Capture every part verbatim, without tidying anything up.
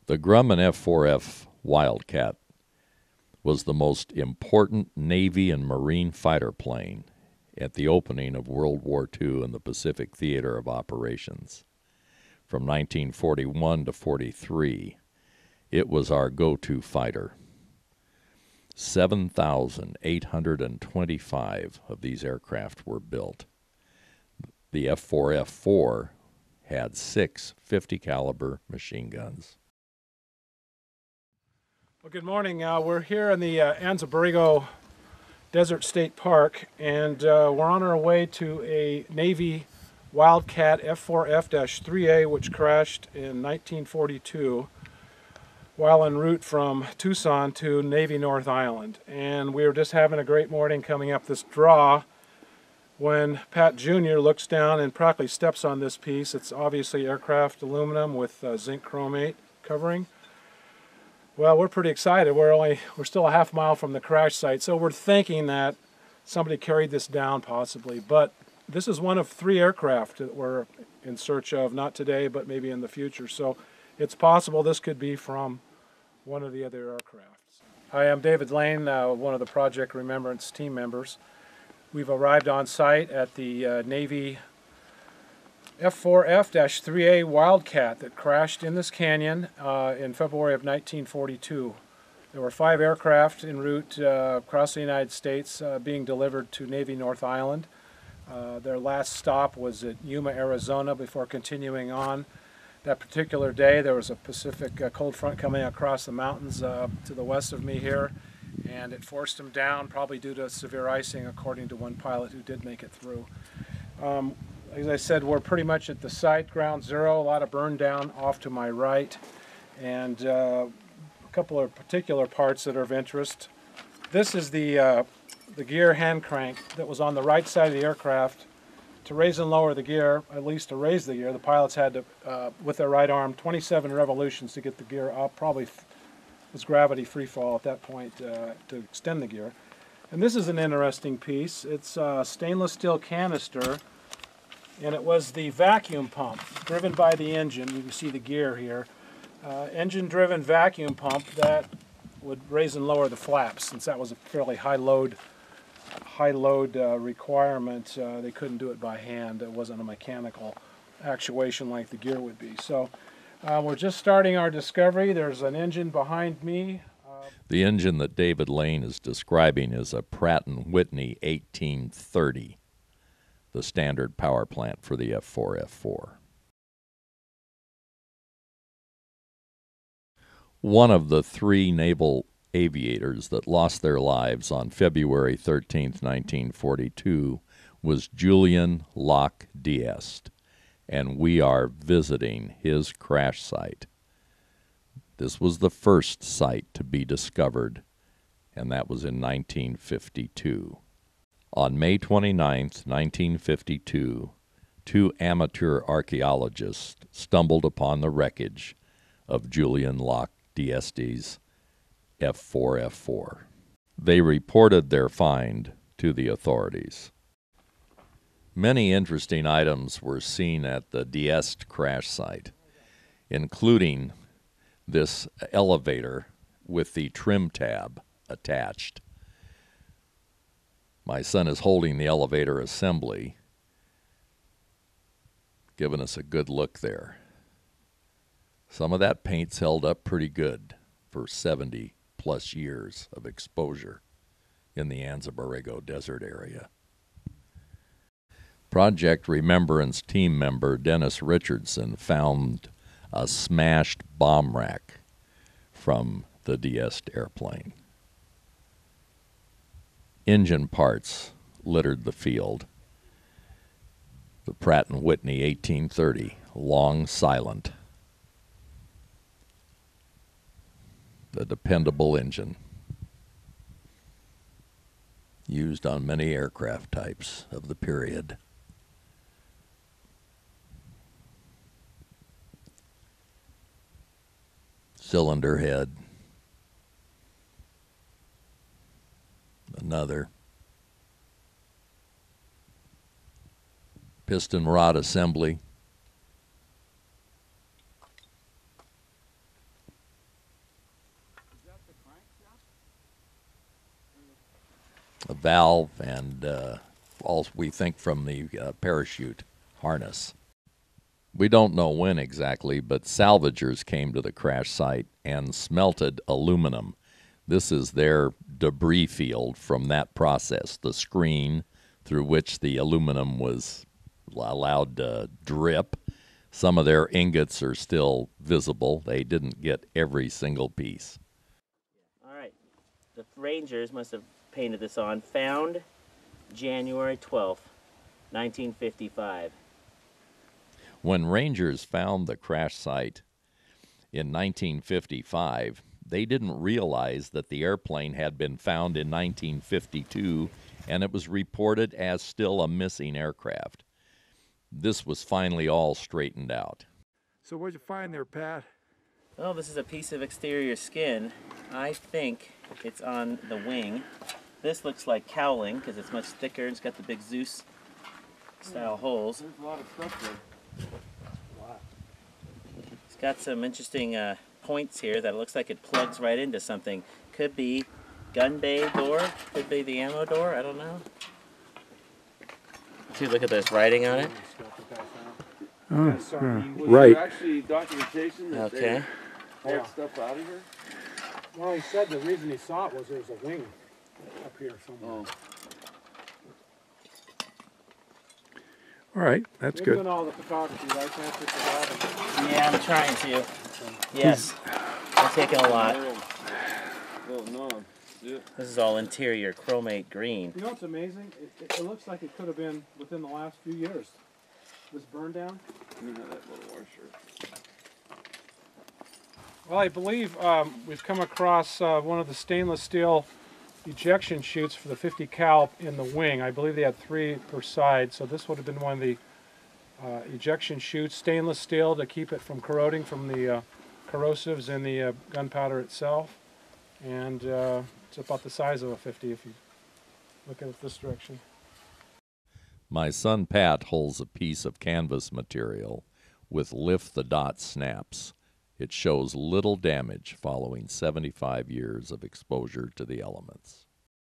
The Grumman F four F Wildcat was the most important Navy and Marine fighter plane at the opening of World War Two in the Pacific Theater of Operations. From nineteen forty-one to forty-three, it was our go-to fighter. seven thousand eight hundred twenty-five of these aircraft were built. The F four F four had six fifty caliber machine guns. Well, good morning. Uh, we're here in the uh, Anza-Borrego Desert State Park, and uh, we're on our way to a Navy Wildcat F four F three A, which crashed in nineteen forty-two while en route from Tucson to Navy North Island. And we were just having a great morning coming up this draw when Pat Junior looks down and practically steps on this piece. It's obviously aircraft aluminum with uh, zinc chromate covering. Well, we're pretty excited. We're only we're still a half mile from the crash site, so we're thinking that somebody carried this down possibly. But this is one of three aircraft that we're in search of, not today, but maybe in the future. So it's possible this could be from one of the other aircrafts. Hi, I'm David Lane, uh, one of the Project Remembrance team members. We've arrived on site at the uh, Navy F four F three A Wildcat that crashed in this canyon uh, in February of nineteen forty-two. There were five aircraft en route uh, across the United States uh, being delivered to Navy North Island. Uh, their last stop was at Yuma, Arizona, before continuing on. That particular day there was a Pacific uh, cold front coming across the mountains uh, to the west of me here, and it forced them down, probably due to severe icing, according to one pilot who did make it through. Um, As I said, we're pretty much at the site, ground zero, a lot of burn down off to my right, and uh, a couple of particular parts that are of interest. This is the, uh, the gear hand crank that was on the right side of the aircraft. To raise and lower the gear, at least to raise the gear, the pilots had to, uh, with their right arm, twenty-seven revolutions to get the gear up. Probably was gravity free fall at that point uh, to extend the gear. And this is an interesting piece. It's a stainless steel canister, and it was the vacuum pump driven by the engine. You can see the gear here. Uh, engine-driven vacuum pump that would raise and lower the flaps. Since that was a fairly high load, high load uh, requirement, uh, they couldn't do it by hand. It wasn't a mechanical actuation like the gear would be. So uh, we're just starting our discovery. There's an engine behind me. Uh, The engine that David Lane is describing is a Pratt and Whitney eighteen thirty. The standard power plant for the F four F four. One of the three naval aviators that lost their lives on February thirteenth, nineteen forty-two was Julian Locke Diest, and we are visiting his crash site. This was the first site to be discovered, and that was in nineteen fifty-two. On May twenty-ninth, nineteen fifty-two, two amateur archaeologists stumbled upon the wreckage of Julian Locke Diest's F four F four. They reported their find to the authorities. Many interesting items were seen at the Diest crash site, including this elevator with the trim tab attached. My son is holding the elevator assembly, giving us a good look there. Some of that paint's held up pretty good for seventy plus years of exposure in the Anza-Borrego Desert area. Project Remembrance team member Dennis Richardson found a smashed bomb rack from the Diest airplane. Engine parts littered the field. The Pratt and Whitney eighteen thirty, long silent. The dependable engine used on many aircraft types of the period. Cylinder head. Another. Piston rod assembly. a valve, and uh, all we think from the uh, parachute harness. We don't know when exactly, but salvagers came to the crash site and smelted aluminum. This is their debris field from that process, the screen through which the aluminum was allowed to drip. Some of their ingots are still visible. They didn't get every single piece. All right. The Rangers must have painted this on. Found January twelfth, nineteen fifty-five. When Rangers found the crash site in nineteen fifty-five, they didn't realize that the airplane had been found in nineteen fifty-two, and it was reported as still a missing aircraft. This was finally all straightened out. So what'd you find there, Pat? Well, this is a piece of exterior skin. I think it's on the wing. This looks like cowling because it's much thicker and it's got the big Zeus style holes. There's a lot of stuff there. Wow. It's got some interesting uh, points here that it looks like it plugs right into something. Could be gun bay door, could be the ammo door, I don't know. See, look at this writing on it. Oh, Was right. there actually documentation that Okay. they hauled Yeah. stuff out of here? Well, he said the reason he saw it was there was a wing up here somewhere. Oh. All right, that's good. You're doing all the photography, right? Can't take the lot. Yeah, I'm trying to. Yes, I'm taking a lot. Well, no. Yeah. This is all interior chromate green. You know what's amazing? It, it, it looks like it could have been within the last few years. This burn down. You know that little washer. Well, I believe um, we've come across uh, one of the stainless steel ejection chutes for the fifty cal in the wing. I believe they had three per side, so this would have been one of the uh, ejection chutes, stainless steel to keep it from corroding from the uh, corrosives in the uh, gunpowder itself. And uh, it's about the size of a fifty if you look at it this direction. My son Pat holds a piece of canvas material with lift the dot snaps. It shows little damage following seventy-five years of exposure to the elements.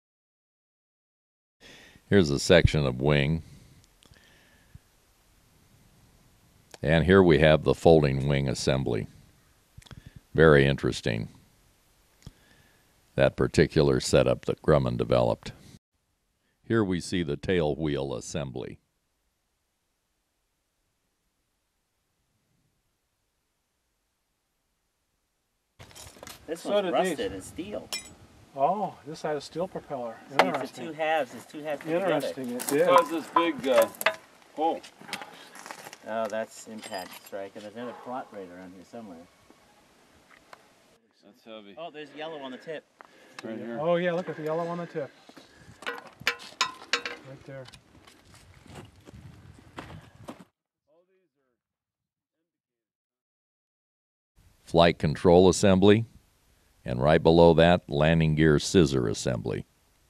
Here's a section of wing. And here we have the folding wing assembly. Very interesting, that particular setup that Grumman developed. Here we see the tail wheel assembly. This So one's did rusted and steel. Oh, this had a steel propeller. See, it's the Interesting. two halves. It's two halves together. Interesting, it did. What's this big uh, hole? Oh, that's impact strike, and there's another plot right around here somewhere. That's heavy. Oh, there's yellow on the tip. Right here. Oh yeah, look at the yellow on the tip. Right there. Flight control assembly, and right below that, landing gear scissor assembly.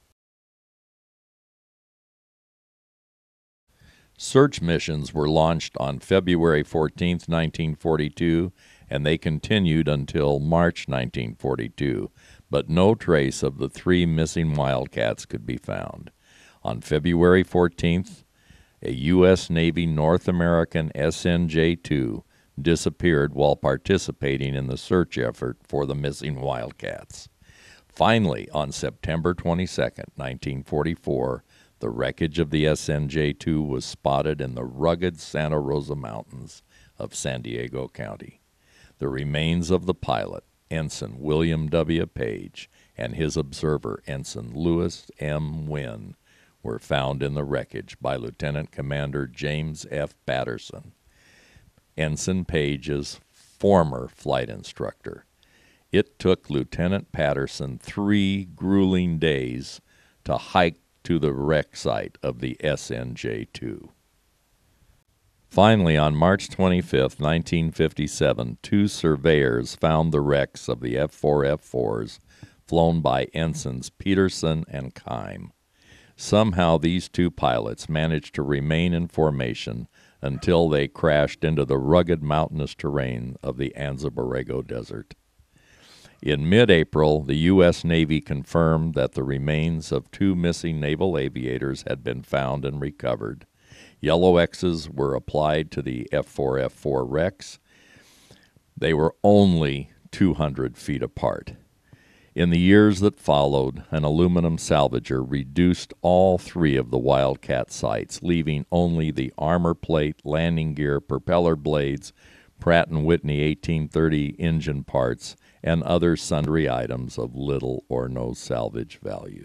Search missions were launched on February fourteenth, nineteen forty-two, and they continued until March nineteen forty-two, but no trace of the three missing Wildcats could be found. On February fourteenth, a U S Navy North American S N J two disappeared while participating in the search effort for the missing Wildcats. Finally, on September twenty-second, nineteen forty-four, the wreckage of the S N J two was spotted in the rugged Santa Rosa Mountains of San Diego County. The remains of the pilot, Ensign William W. Page, and his observer, Ensign Lewis M. Wynn, were found in the wreckage by Lieutenant Commander James F. Patterson, Ensign Page's former flight instructor. It took Lieutenant Patterson three grueling days to hike to the wreck site of the S N J two. Finally, on March twenty-fifth, nineteen fifty-seven, two surveyors found the wrecks of the F four F fours flown by Ensigns Peterson and Kime. Somehow these two pilots managed to remain in formation until they crashed into the rugged mountainous terrain of the Anza Borrego Desert. In mid-April, the U S Navy confirmed that the remains of two missing naval aviators had been found and recovered. Yellow X's were applied to the F four F four wrecks. They were only two hundred feet apart. In the years that followed, an aluminum salvager reduced all three of the Wildcat sites, leaving only the armor plate, landing gear, propeller blades, Pratt and Whitney eighteen thirty engine parts, and other sundry items of little or no salvage value.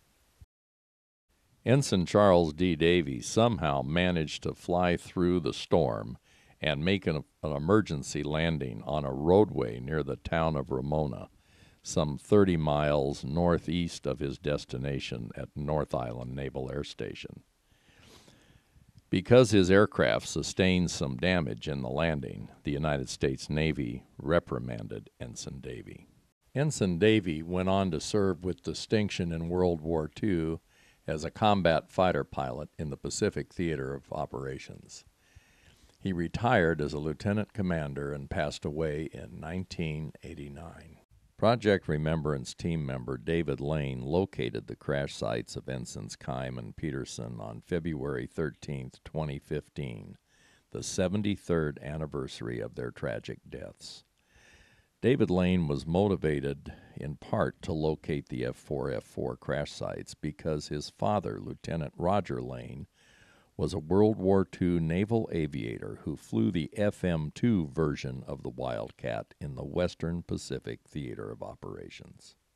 Ensign Charles D. Davy somehow managed to fly through the storm and make an, an emergency landing on a roadway near the town of Ramona, some thirty miles northeast of his destination at North Island Naval Air Station. Because his aircraft sustained some damage in the landing, the United States Navy reprimanded Ensign Davy. Ensign Davy went on to serve with distinction in World War Two as a combat fighter pilot in the Pacific Theater of Operations. He retired as a lieutenant commander and passed away in nineteen eighty-nine. Project Remembrance team member David Lane located the crash sites of Ensigns Keim and Peterson on February thirteenth, twenty fifteen, the seventy-third anniversary of their tragic deaths. David Lane was motivated in part to locate the F four F four crash sites because his father, Lieutenant Roger Lane, was a World War Two naval aviator who flew the F M two version of the Wildcat in the Western Pacific Theater of Operations.